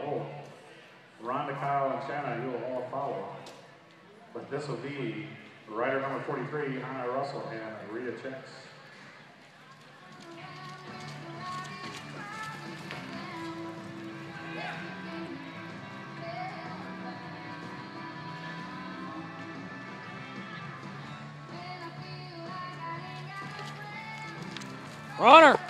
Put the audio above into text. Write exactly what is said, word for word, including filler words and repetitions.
pole. Rhonda, Kyle, and Shanna, you will all follow. But this will be rider number forty-three, Hannah Russell, and Rita Checks. Runner.